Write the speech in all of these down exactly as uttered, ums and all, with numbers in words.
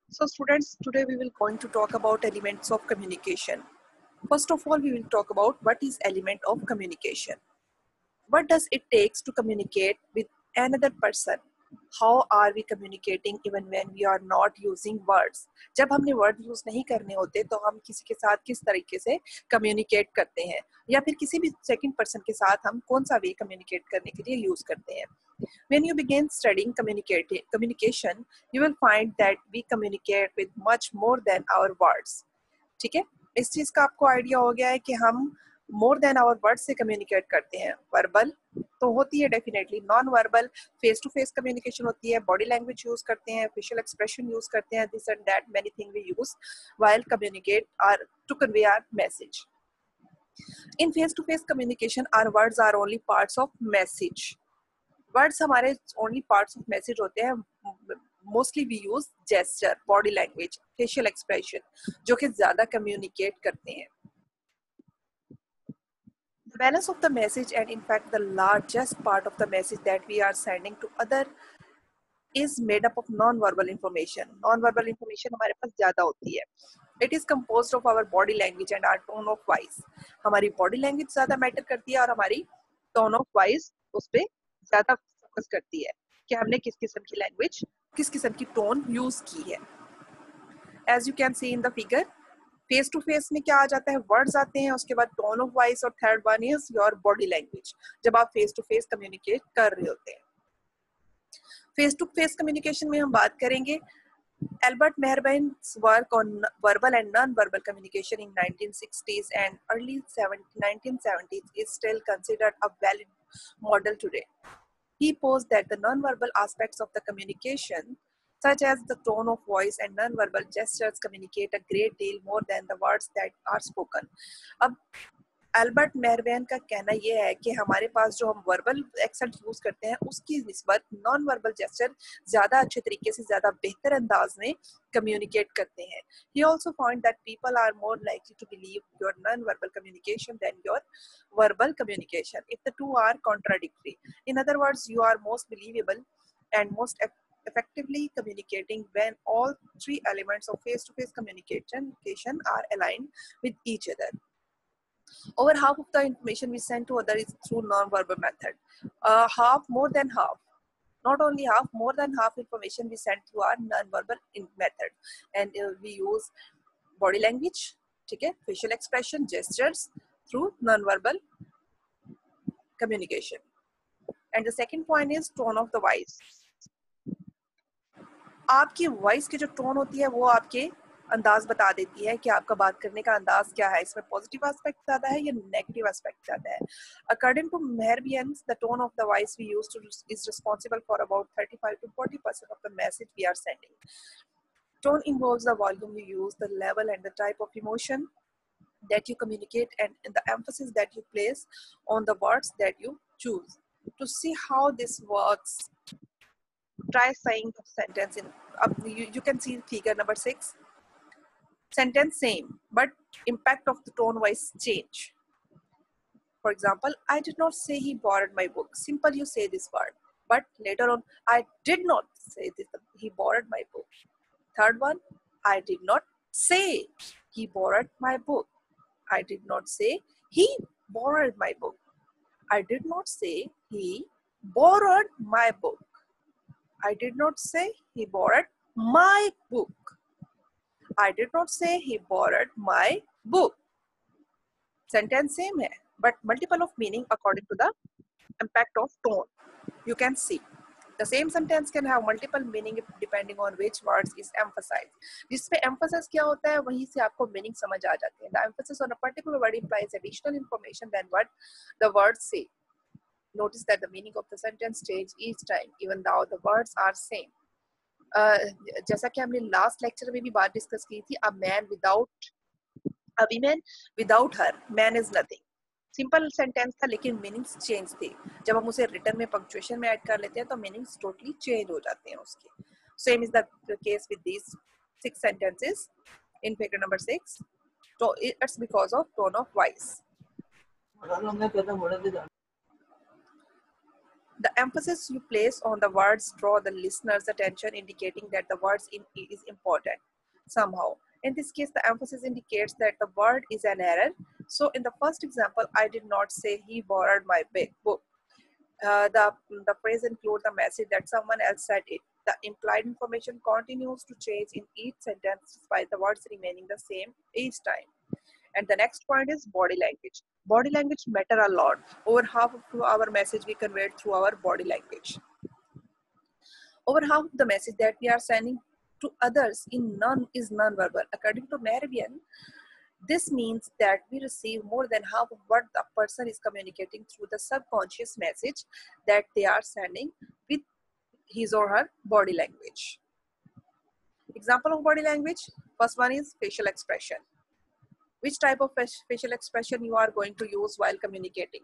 So students, today we will going to talk about elements of communication. First of all, we will talk about what is element of communication. What does it takes to communicate with another person? How are we communicating even when we are not using words? जब हमने word use नहीं करने होते तो हम किसी के साथ किस तरीके से communicate करते हैं या फिर किसी भी second person के साथ हम कौन सा way communicate करने के लिए use करते हैं. When you begin studying communication, you will find that we communicate with much more than our words. ठीक है, इस चीज का आपको आइडिया हो गया है कि हम मोर देन आवर वर्ड से कम्युनिकेट करते हैं. वर्बल तो होती है definitely, non verbal face to face communication होती है, बॉडी लैंग्वेज यूज करते हैं, फेशियल एक्सप्रेशन यूज करते हैं, this and that many thing we use while communicate are to convey our message. In face to face communication our words are only parts of message. Words हमारे only parts of message होते हैं. Mostly we use gesture, body language, facial expression जो कि ज्यादा communicate करते हैं. The balance of the message and in fact the largest part of the message that we are sending to other is made up of non-verbal information. Non-verbal information हमारे पास ज्यादा होती है. It is composed of our body language and our tone of voice. हमारी body language ज्यादा matter करती है और हमारी tone of voice उस पे ज्यादा फोकस करती है कि हमने किस किस्म की लैंग्वेज, किस किस्म की टोन यूज की है. As you can see in the figure, face to face में क्या आ जाता है, वर्ड्स आते हैं, उसके बाद टोन ऑफ वॉइस और third one is your body language जब आप फेस टू फेस कम्युनिकेट कर रहे होते हैं. फेस टू फेस कम्युनिकेशन में हम बात करेंगे Albert Mehrabian's work on verbal and non-verbal communication in nineteen sixties and early nineteen seventies is still considered a valid model today. He posed that the non-verbal aspects of the communication, such as the tone of voice and non-verbal gestures, communicate a great deal more than the words that are spoken. अब Albert Mehrabian का कहना यह है कि हमारे पास जो हम verbal accent use करते हैं उसकी निस्बत नॉन वर्बल जेस्चर ज्यादा अच्छे तरीके से, ज्यादा बेहतर अंदाज में कम्युनिकेट करते हैं. He also found that people are more likely to believe your non-verbal communication than your verbal communication if the two are contradictory. In other words, you are most believable and most effectively communicating when all three elements of face-to-face communication are aligned with each other. Over half of the information we send to others is through non-verbal method. Uh, half, more than half, not only half, more than half information we send through our non-verbal method, and uh, we use body language, okay, facial expression, gestures through non-verbal communication. And the second point is tone of the voice. आपकी voice की जो tone होती है वो आपके अंदाज बता देती है कि आपका बात करने का अंदाज क्या है, इसमें पॉजिटिव एस्पेक्ट ज्यादा है या नेगेटिव एस्पेक्ट ज्यादा है. According to Mehrabian, the tone of the voice we use to is responsible for about thirty-five to forty percent of the message we are sending. Tone involves the volume you use, the level and the type of emotion that you communicate, and, and the emphasis that you place on the words that you choose. To see how this works, try saying the sentence in uh, you, you can see figure number six. Sentence same, but impact of the tone voice change. For example, I did not say he borrowed my book. Simple, you say this word, but later on, I did not say this, he borrowed my book. Third one, I did not say he borrowed my book. I did not say he borrowed my book. I did not say he borrowed my book. I did not say he borrowed my book. I did not say he borrowed my book. Sentence same hai, but multiple of meaning according to the impact of tone. You can see the same sentence can have multiple meaning depending on which words is emphasized. जिसपे emphasis क्या होता है वहीं से आपको meaning समझ आ जाते हैं. The emphasis on a particular word implies additional information than what the words say. Notice that the meaning of the sentence change each time, even though the words are same. Uh, जैसा कि हमने last lecture में भी बात discuss की थी, a man without a woman without her, man is nothing. Simple sentence था लेकिन मीनिंग्स चेंज थे. जब हम उसे रिटर्न में पंक्चुएशन में ऐड कर लेते हैं तो मीनिंग्स टोटली चेंज हो जाते हैं उसके. Same is the case with these six sentences in figure number six. So it's because of tone of voice. The emphasis you place on the words draw the listener's attention, indicating that the words in is important somehow. In this case, the emphasis indicates that the word is an error. So in the first example, I did not say he borrowed my book. Uh, the, the phrase includes the message that someone else said it. The implied information continues to change in each sentence despite the words remaining the same each time. And the next point is body language. Body language matter a lot. Over half of our message we convey through our body language. Over half of the message that we are sending to others in none is non-verbal. According to Mehrabian, this means that we receive more than half of what the person is communicating through the subconscious message that they are sending with his or her body language. Example of body language. First one is facial expression. Which type of facial expression you are going to use while communicating?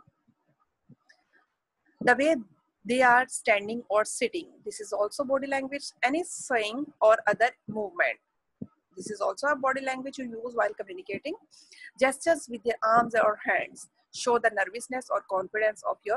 The way they are standing or sitting. This is also body language. Any swaying or other movement. This is also a body language you use while communicating. Gestures with your arms or hands show the nervousness or confidence of your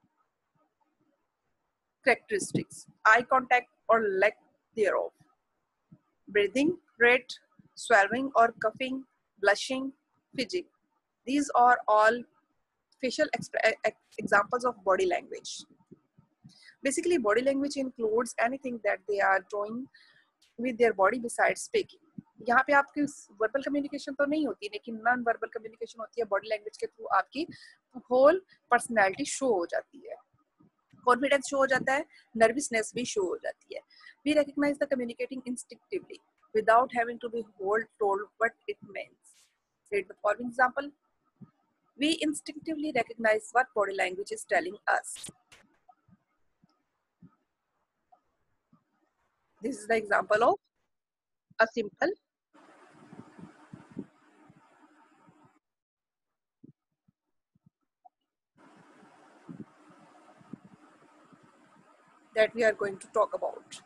characteristics. Eye contact or lack thereof. Breathing rate, swallowing or coughing, blushing, fidgeting. These are all facial examples of body language. Basically, body language includes anything that they are doing with their body besides speaking. यहाँ पे आपकी verbal communication तो नहीं होती, लेकिन non verbal communication होती है body language के थ्रू. आपकी होल पर्सनैलिटी शो हो जाती है, कॉन्फिडेंस शो हो जाता है, नर्वसनेस भी शो हो जाती है. We recognise the communicating instinctively without having to be told what it means. Read the following example. We instinctively recognize what body language is telling us. This is the example of a simple that we are going to talk about.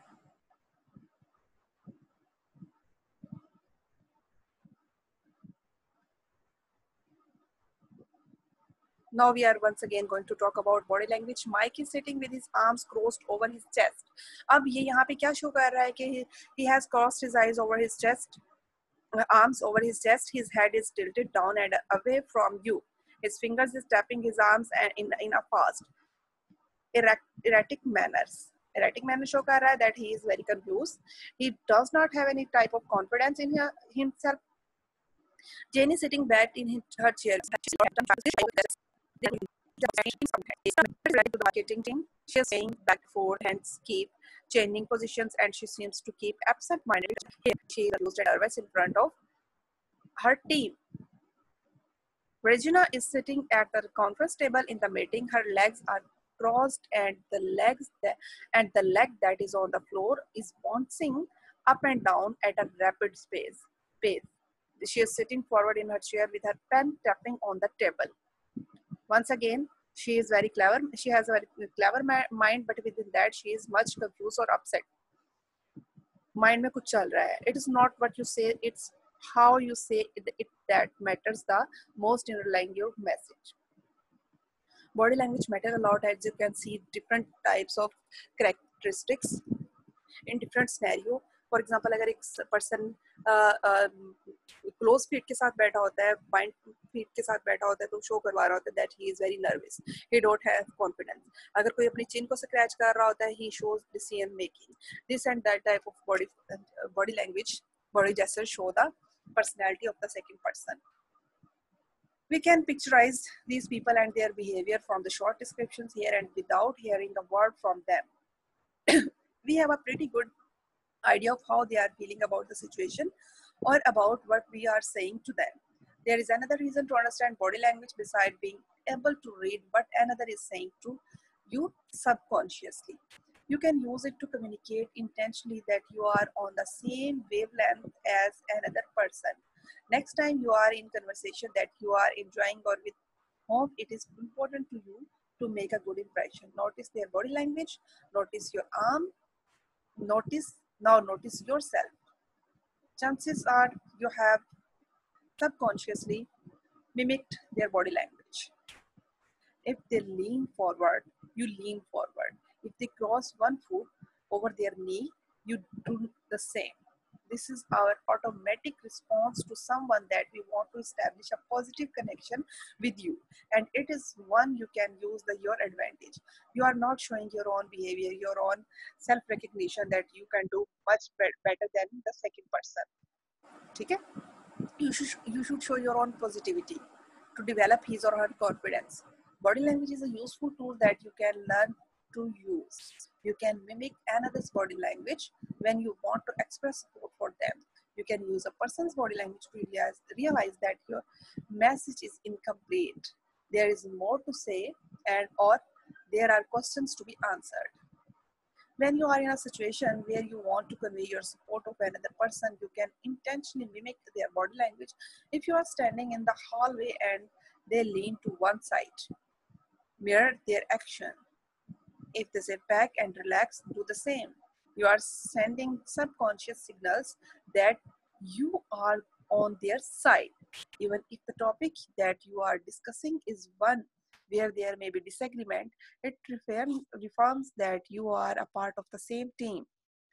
Now we are once again going to talk about body language. Mike is sitting with his arms crossed over his chest. अब ये यहाँ पे क्या show कर रहा है कि he has crossed his eyes over his chest, arms over his chest. His head is tilted down and away from you. His fingers is tapping his arms and in in a fast, erratic manners. Erratic manner show कर रहा है that he is very confused. He does not have any type of confidence in himself. Jane is sitting back in her chair. She is saying back forward, hands keep changing positions, and she seems to keep absent-minded. She is amused and nervous in front of her team. Regina is sitting at the conference table in the meeting. Her legs are crossed, and the legs that, and the leg that is on the floor is bouncing up and down at a rapid pace. pace. She is sitting forward in her chair with her pen tapping on the table. Once again, she is very clever. She has a very clever mind, but within that, she is much confused or upset. Mind में कुछ चल रहा है. It is not what you say; it's how you say it, it that matters the most in relaying your message. Body language matters a lot, as you can see different types of characteristics in different scenario. For example, अगर एक person close feet के साथ बैठा होता है, bind feet के साथ बैठा होता है, तो शो करवा रहा होता है that he is very nervous, he don't have confidence. अगर कोई अपनी चिन को स्क्रैच कर रहा होता है, he shows decision making. This and that type of body body language, body gesture show the personality of the second person. We can picturize these people and their behavior from the short descriptions here and without hearing a word from them. We have a pretty good idea of how they are feeling about the situation or about what we are saying to them. There is another reason to understand body language besides being able to read what another is saying to you subconsciously. You can use it to communicate intentionally that you are on the same wavelength as another person. Next time you are in conversation that you are enjoying or with whom it is important to you to make a good impression. Notice their body language, notice your arm, notice, now notice yourself. Chances are you have subconsciously mimicked their body language. If they lean forward, you lean forward. If they cross one foot over their knee, you do the same. This is our automatic response to someone that we want to establish a positive connection with you, and it is one you can use the your advantage. You are not showing your own behavior, your own self recognition that you can do much better than the second person. Okay? You should you should show your own positivity to develop his or her confidence. Body language is a useful tool that you can learn to use. You can mimic another's body language when you want to express support for them. You can use a person's body language to realize, realize that your message is incomplete. There is more to say, and or there are questions to be answered. When you are in a situation where you want to convey your support of another person, you can intentionally mimic their body language. If you are standing in the hallway and they lean to one side, mirror their action. If they sit back and relax, do the same. You are sending subconscious signals that you are on their side. Even if the topic that you are discussing is one where there may be disagreement, it reaffirms that you are a part of the same team.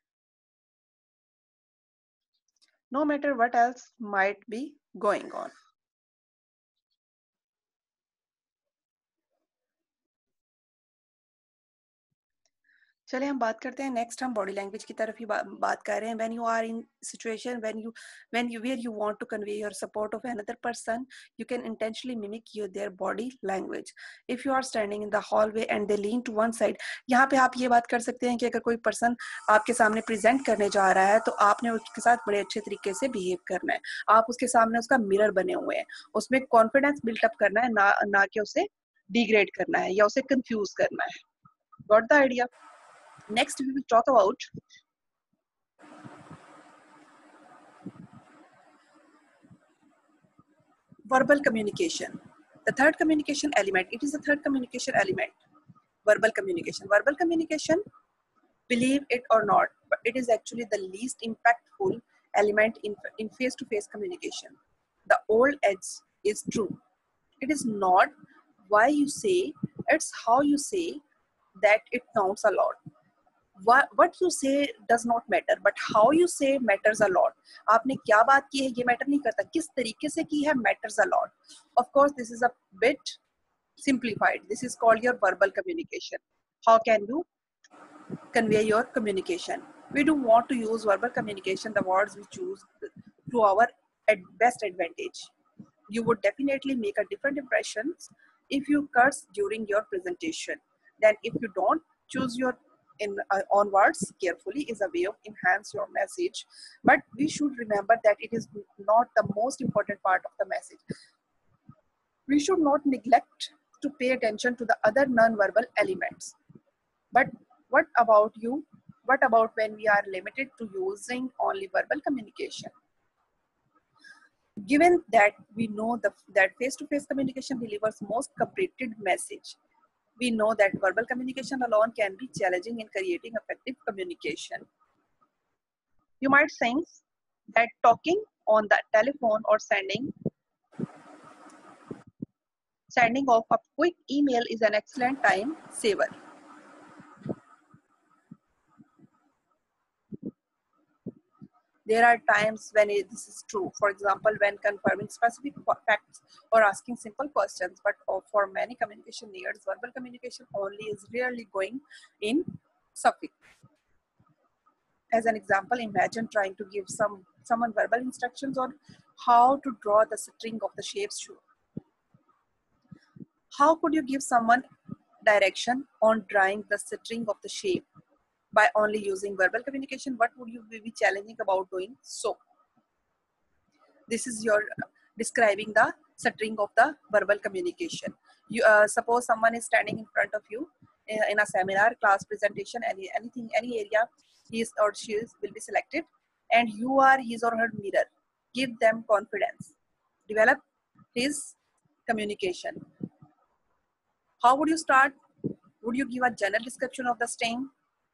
No matter what else might be going on. चले हम बात करते हैं next हम body language की तरफ ही बा, बात कर रहे हैं when you are in situation when you when you where you want to convey your support of another person you can intentionally mimic your their body language if you are standing in the hallway and they lean to one side यहाँ पे आप ये बात कर सकते हैं कि अगर कोई पर्सन आपके सामने प्रेजेंट करने जा रहा है तो आपने उसके साथ बड़े अच्छे तरीके से बिहेव करना है आप उसके सामने उसका मिरर बने हुए हैं उसमें कॉन्फिडेंस बिल्टअप करना है ना ना कि उसे डिग्रेड करना है या उसे कंफ्यूज करना है got the idea Next, we will talk about verbal communication. The third communication element. It is the third communication element. Verbal communication. Verbal communication, believe it or not, but it is actually the least impactful element in, in face-to-face communication. The old adage is true. It is not why you say, it's how you say that it counts a lot. What, what you say does not matter, but how you say matters a lot. आपने क्या बात की है ये matter नहीं करता, किस तरीके से की है matters a lot. Of course, this is a bit simplified. This is called your verbal communication. How can you convey your communication? We do want to use verbal communication, the words we choose, to our best advantage. You would definitely make a different impressions if you curse during your presentation than if you don't. Choose your in uh, on words carefully is a way of enhance your message, but we should remember that it is not the most important part of the message. We should not neglect to pay attention to the other non-verbal elements. But what about you? What about when we are limited to using only verbal communication? Given that we know the, that face-to-face communication delivers most completed message, we know that verbal communication alone can be challenging in creating effective communication. You might think that talking on the telephone or sending sending off a quick email is an excellent time saver. There are times when it, this is true. For example, when confirming specific facts or asking simple questions, but for many communication needs, verbal communication only is rarely going in suffix. As an example, imagine trying to give some someone verbal instructions on how to draw the string of the shapes shoe. How could you give someone direction on drawing the string of the shape? By only using verbal communication, what would you be challenging about doing so? This is your describing the string of the verbal communication. You uh, suppose someone is standing in front of you in, in a seminar, class presentation, any anything, any area, he is or she is will be selected, and you are his or her mirror. Give them confidence. Develop his communication. How would you start? Would you give a general description of the string?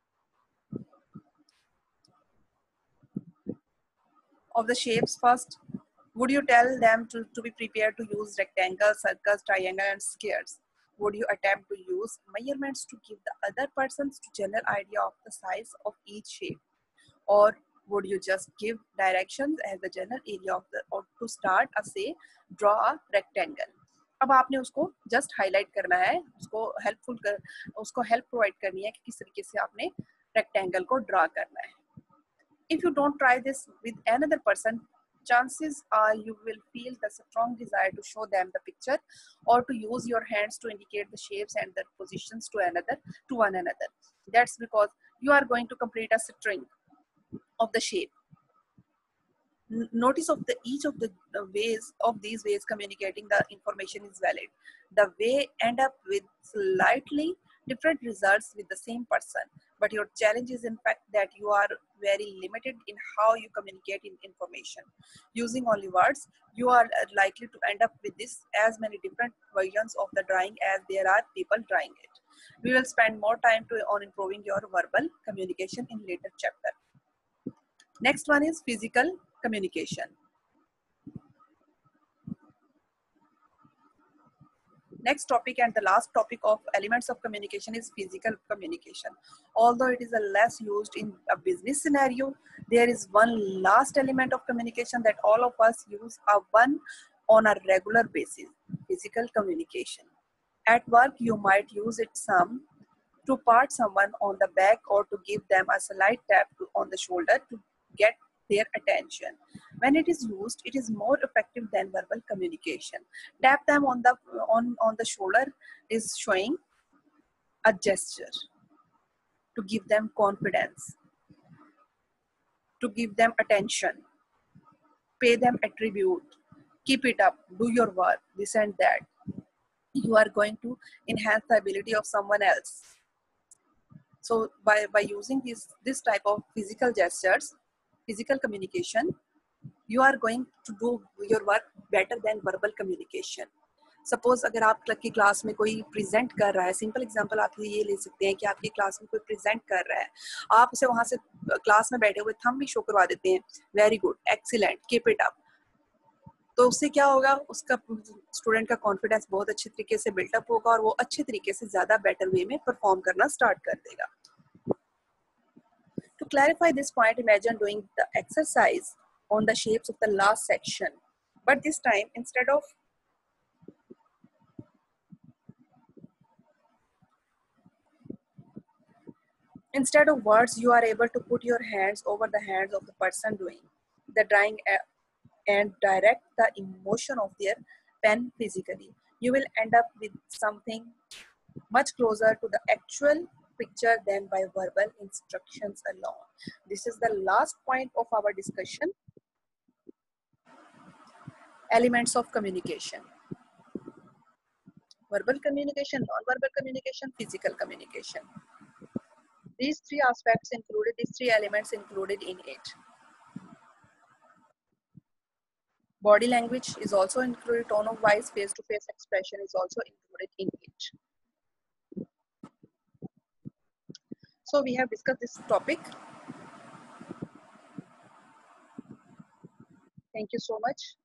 Of the shapes first? Would you tell them to, to be prepared to use rectangles, circles, triangles, and squares? Would you attempt to use measurements to give the other persons to general idea of the size of each shape, or would you just give directions as the general area of the, or to start a say draw a rectangle? अब आपने उसको just highlight करना है, उसको helpful कर उसको help provide करनी है कि किस तरीके से आपने रेक्टेंगल को ड्रा करना है. If you don't try this with another person, chances are you will feel the strong desire to show them the picture or to use your hands to indicate the shapes and the positions to another to one another. That's because you are going to complete a string of the shape. N- notice of the each of the uh, ways of these ways communicating the information is valid. The way end up with slightly different results with the same person, but your challenge is in fact that you are very limited in how you communicate in information. Using only words, you are uh, likely to end up with this as many different versions of the drawing as there are people drawing it. We will spend more time to on improving your verbal communication in later chapter. Next one is physical communication. Next topic and the last topic of elements of communication is physical communication. Although it is a less used in a business scenario, there is one last element of communication that all of us use a one on a regular basis, physical communication. At work, you might use it some to pat someone on the back or to give them a slight tap to, on the shoulder to get their attention. When it is used, it is more effective than verbal communication. Tap them on the on, on the shoulder is showing a gesture to give them confidence, to give them attention, pay them a tribute, keep it up, do your work, this and that. You are going to enhance the ability of someone else. So by, by using this, this type of physical gestures, physical communication, you are going to do your work better than verbal communication. Suppose अगर आप की class में कोई present कर रहा है, simple example आप ये ले सकते हैं कि आपकी क्लास में कोई प्रेजेंट कर रहा है, आप उसे वहां से क्लास में बैठे हुए थंब भी शो करवा देते हैं, very good, excellent, keep it up, तो उससे क्या होगा, उसका स्टूडेंट का कॉन्फिडेंस बहुत अच्छे तरीके से बिल्टअप होगा और वो अच्छे तरीके से ज्यादा बेटर वे में परफॉर्म करना स्टार्ट कर देगा. To clarify this point, imagine doing the exercise on the shapes of the last section, but this time instead of instead of words, you are able to put your hands over the hands of the person doing the drawing and direct the emotion of their pen physically. You will end up with something much closer to the actual picture than by verbal instructions alone. This is the last point of our discussion. Elements of communication. Verbal communication, non-verbal communication, physical communication. These three aspects included, these three elements included in it. Body language is also included, tone of voice, face-to-face expression is also included in it. So we have discussed this topic. Thank you so much.